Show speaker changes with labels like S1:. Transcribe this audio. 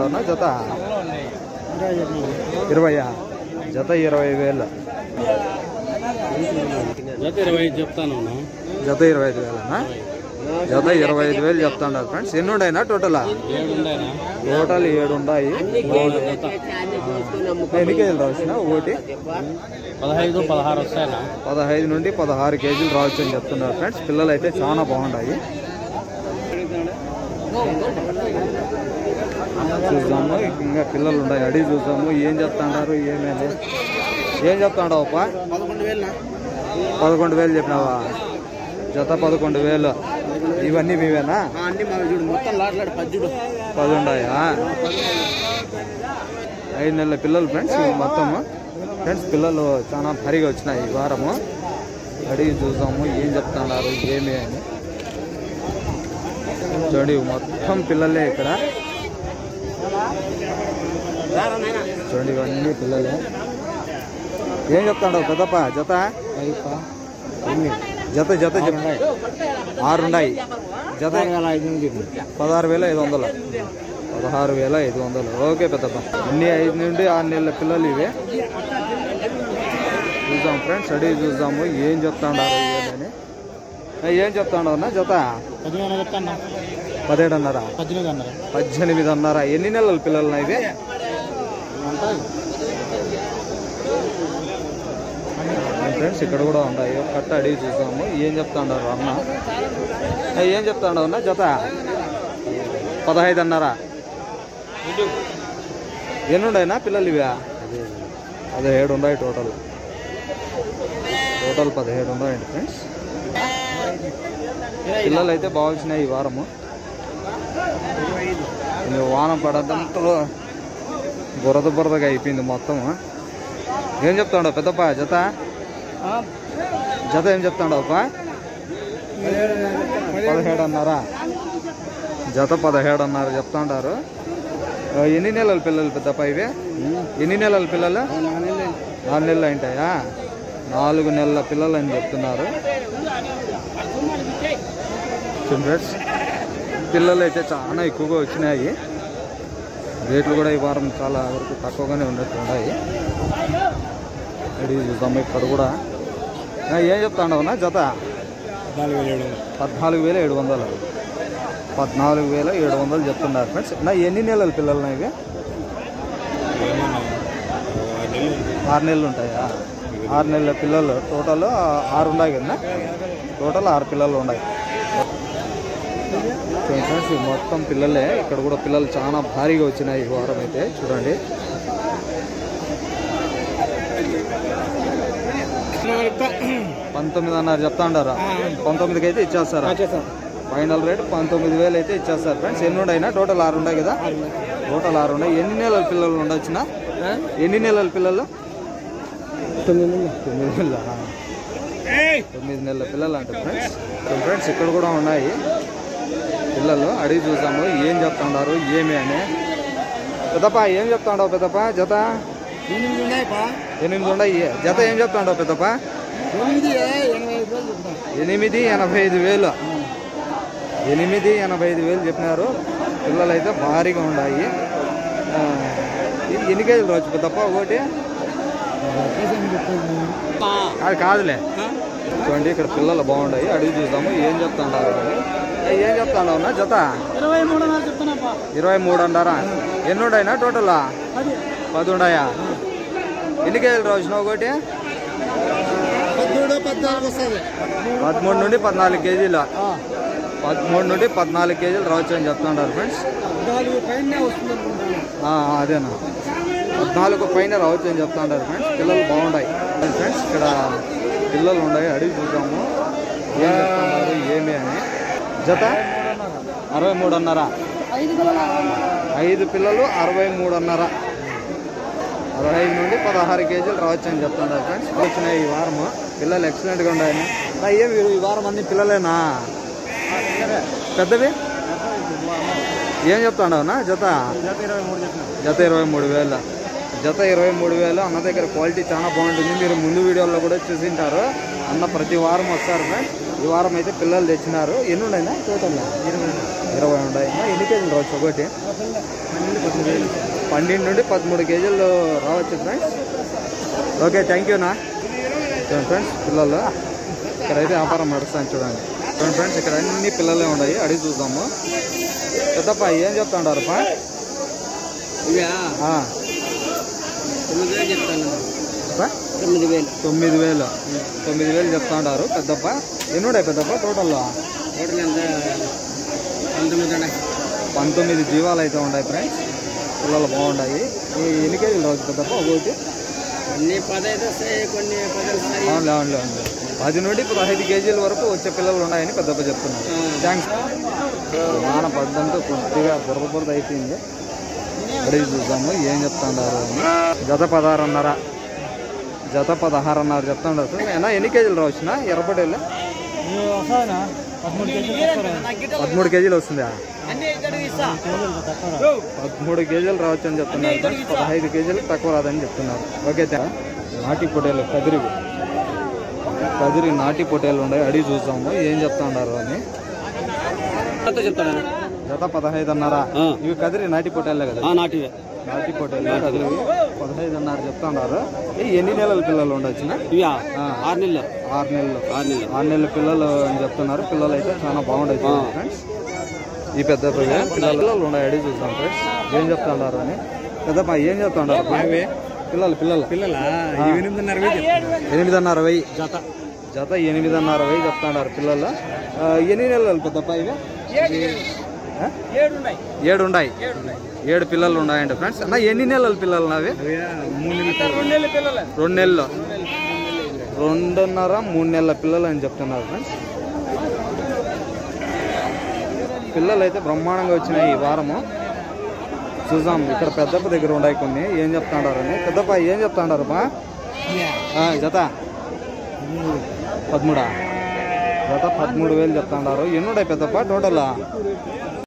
S1: చెప్తాండవునా జత 20 జత 20,000
S2: జత 25 చెప్తాను
S1: జత 25,000 జత 25,000 చెప్తాండారు ఫ్రెండ్స్ ఎన్ని ఉన్నాయినా టోటల్ 7 ఉన్నాయి ఎన్ని కేజీలు రావచ్చునా ఒకటి
S2: 15-16 వస్తాయనా
S1: 15 నుండి 16 కేజీలు రావచ్చు అని చెప్తున్నారు ఫ్రెండ్స్ పిల్లలు అయితే చాలా బాగుంటాయి చూద్దాము ఇంకా పిల్లలు ఉన్నాయి అడిగి చూద్దాము ఏం చెప్తాండారు ఏమేమి ఏం చెప్తాండావు 11,000 చెప్పినావా జత 11,000 ఇవన్నీ మీవేనా
S2: మొత్తం
S1: 10 ఉన్నాయా 5 నెలల పిల్లలు ఫ్రెండ్స్ మొత్తము ఫ్రెండ్స్ పిల్లలు చాలా భారీగా వచ్చినాయి ఈ వారము అడిగి చూద్దాము ఏం చెప్తున్నారు ఏమి అని చూడండి మొత్తం పిల్లలే ఇక్కడ చూడండి ఇవన్నీ పిల్లలే ఏం చెప్తాడు పెద్దప్ప జత జత జత 6 ఉన్నాయి జత 16,500 16,500 ఓకే పెద్దప్ప అన్ని 5 నుండి 6 నెలల పిల్లలు ఇవే చూద్దాం ఫ్రెండ్స్ అడిగి చూద్దాము ఏం చెప్తాడారు ఏమని ఏం చెప్తాడు అన్న జత 17,500 18,500 ఎన్ని నెలల పిల్లలు ఇవే ఫ్రెండ్స్ ఇక్కడ కూడా ఉన్నాయి కట్ట అడిగి చూద్దాము ఏం చెప్తాడారు అన్న ఏం చెప్తాడు అన్న జత 15,500 ఎన్ని ఉన్నాయినా పిల్లలు ఇవే 17 ఉన్నాయి టోటల్ 17 ఉన్నాయండి ఫ్రెండ్స్ పిల్లలు అయితే బాగా వచ్చినాయి ఈ వారము వాన పడదంతో బురదగా అయిపోయింది మొత్తం ఏం చెప్తాడు పెద్దప్ప జత జత ఏం చెప్తాడు అప్ప 17,500 జత 17,500 చెప్తాంటారు ఎన్ని నెలల పిల్లలు పెద్దప్ప ఇవే ఎన్ని నెలల పిల్లలు 4 నెలలు అయింటాయా 4 నెలల పిల్లలు అని చెప్తున్నారు ఫ్రెండ్స్ పిల్లలు అయితే చాలా ఎక్కువగా వచ్చినాయి రేట్లు కూడా ఈ వారం చాలా వరకు తక్కువగానే ఉన్నట్టు ఉన్నాయి అడిగి చూద్దాం ఇక్కడ కూడా ఏం చెప్తాండవునా జత 14,700 14,700 చెప్తున్నారు ఫ్రెండ్స్ ఎన్ని నెలల పిల్లలు ఇవి 6 నెలలు ఉంటాయా 6 నెలల పిల్లలు టోటల్ 6 ఉన్నాయి కదా టోటల్ 6 పిల్లలు ఉన్నాయి ఫ్రెండ్స్ మొత్తం పిల్లలే ఇక్కడ కూడా పిల్లలు చాలా భారీగా వచ్చినాయి ఈ వారం అయితే చూడండి 19,500 చెప్తాండారా 19కి అయితే ఇచ్చేస్తారా ఫైనల్ రేట్ 19,000 అయితే ఇచ్చేస్తారు ఫ్రెండ్స్ ఎన్ని ఉన్నాయినా టోటల్ 6 ఉన్నాయి కదా టోటల్ 6 ఉన్నాయి ఎన్ని నెలల పిల్లలు ఉండొచ్చునా ఎన్ని నెలల పిల్లలు 9 నెలల పిల్లలు అంటే ఫ్రెండ్స్ ఇక్కడ కూడా ఉన్నాయి పిల్లలు అడిగి చూసాము ఏం చెప్తున్నారు ఏమి అని పెద్దప్ప ఏం చెప్తాండవు పెద్దప్ప జత 8 ఉన్నాయి జత ఏం చెప్తాండవు పెద్దప్ప 8,85,000 8,85,000 చెప్పినారు పిల్లలు అయితే భారీగా ఉన్నాయి ఎన్ని కేజీలు రావచ్చు పెద్దప్ప ఒకటి అది కాదులే చూడండి ఇక్కడ పిల్లలు బాగున్నాయి అడిగి చూద్దాము ఏం చెప్తాండారు ఏం చెప్తాండవునా జత 23,500 ఎన్ని ఉన్నాయినా టోటల్ 10 ఉన్నాయా ఎన్ని కేజీలు రావచ్చు ఒకటి 13 నుండి 14 కేజీలు 13 నుండి 14 కేజీలు రావచ్చు అని చెప్తున్నారు ఫ్రెండ్స్ అదేనా 14 పైన రావచ్చు అని చెప్తున్నారు ఫ్రెండ్స్ పిల్లలు బాగున్నాయి ఫ్రెండ్స్ ఇక్కడ పిల్లలు ఉన్నాయి అడిగి చూద్దాము ఏం చెప్తున్నారు ఏమి అని జత 63,500 5 పిల్లలు 63,500 15 నుండి 16 కేజీలు రావచ్చు అని చెప్తున్నారు ఫ్రెండ్స్ వచ్చినాయి ఈ వారం పిల్లలు ఎక్సలెంట్గా ఉన్నాయని ఏమి ఈ వారం అన్ని పిల్లలేనా పెద్దవి ఏం చెప్తాండవునా జత 23,000 జత 23,000 అన్న దగ్గర క్వాలిటీ చాలా బాగుంటుంది మీరు ముందు వీడియోలో కూడా చూసింటారు అన్న ప్రతి వారం వస్తారు ఫ్రెండ్స్ ఈ వారం అయితే పిల్లలు తెచ్చినారు ఎన్ని ఉన్నాయినా టోటల్ 20 ఉన్నాయి ఎన్ని కేజీలు రావచ్చు ఒకటి 12 నుండి 13 కేజీలు రావచ్చు ఫ్రెండ్స్. Okay, thank యూనా. చూడండి ఫ్రెండ్స్, పిల్లలు ఇక్కడైతే వ్యాపారం నడుస్తాను చూడండి. చూడండి ఫ్రెండ్స్, ఇక్కడ అన్ని పిల్లలే ఉన్నాయి, అడిగి చూద్దాము. పెద్దప్ప ఏం చెప్తా ఉంటారప్ప? 9,000 చెప్తా ఉంటారు పెద్దప్ప. ఎన్ని ఉన్నాయి పెద్దప్ప టోటల్లో? 19 జీవాలు అయితే ఉన్నాయి ఫ్రెండ్స్. పిల్లలు బాగున్నాయి. ఎన్ని కేజీలు రావచ్చు పెద్దప్ప ఒకటి? అవునులే 10 నుండి 15 కేజీల వరకు వచ్చే పిల్లలు ఉన్నాయని పెద్దప్ప చెప్తున్నారు. థ్యాంక్స్. వాన పడ్డంతో కొద్దిగా బురద అయిపోయింది. అడిగి చూద్దాము ఏం చెప్తాండారు. జత 16.5 చెప్తాండారు. అయినా ఎన్ని కేజీలు రావచ్చునా ఎర్రపడేళ్ళు? 13 కేజీలు వస్తుందా? 13 కేజీలు రావచ్చు అని చెప్తున్నారు. 15 కేజీలు తక్కువ రాదని చెప్తున్నారు. ఓకే, నాటి పొటేలు కదిరి నాటి పొటేలు ఉన్నాయి, అడిగి చూద్దాము ఏం చెప్తా ఉన్నారు అని. జత 15.5. ఇవి కదిరి నాటి పొటేళ్ళే కదా? నాటి పొటేలు కదిరి 15.5 చెప్తా ఉన్నారు. ఎన్ని నెలల పిల్లలు ఉండొచ్చు? 6 నెలల పిల్లలు అని చెప్తున్నారు. పిల్లలు అయితే చాలా బాగుంటాయి ఫ్రెండ్స్. ఈ పెద్ద పిల్లలు ఉన్నాయి, అడిగి చూద్దాం ఫ్రెండ్స్ ఏం చెప్తా ఉన్నారు అని. పెద్దప్ప ఏం చెప్తా ఉన్నారు పిల్లలు? 8,500 జత 8,500 చెప్తా ఉన్నారు పిల్లలు. ఎన్ని నెలలు పెద్దప్ప ఇవి? 7 ఉన్నాయి. 7 పిల్లలు ఉన్నాయండి ఫ్రెండ్స్. అన్న ఎన్ని నెలల పిల్లలు అవి? 2 నెలలు 2.5 3 నెలల పిల్లలు అని చెప్తున్నారు ఫ్రెండ్స్. పిల్లలు అయితే బ్రహ్మాండంగా వచ్చినాయి ఈ వారము. చూద్దాం. ఇక్కడ పెద్దప్ప దగ్గర ఉన్నాయి కొన్ని, ఏం చెప్తాడారని. పెద్దప్ప ఏం చెప్తాడారు బా? జత 13 చెప్తాడారు. ఎన్ని ఉన్నాయి పెద్దప్ప టోటల్?